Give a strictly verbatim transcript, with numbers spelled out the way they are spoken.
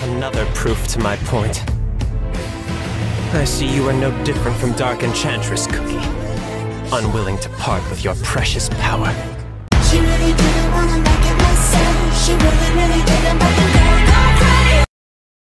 Another proof to my point. I see you are no different from Dark Enchantress, Cookie. Unwilling to part with your precious power. She really didn't wanna let